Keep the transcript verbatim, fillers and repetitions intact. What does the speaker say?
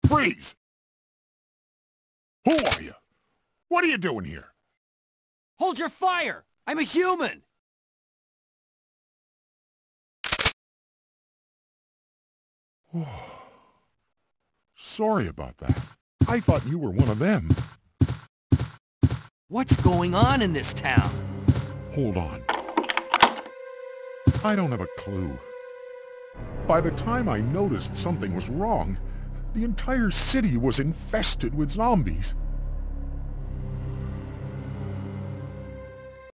Freeze! Who are you? What are you doing here? Hold your fire! I'm a human! Sorry about that. I thought you were one of them. What's going on in this town? Hold on. I don't have a clue. By the time I noticed something was wrong, the entire city was infested with zombies.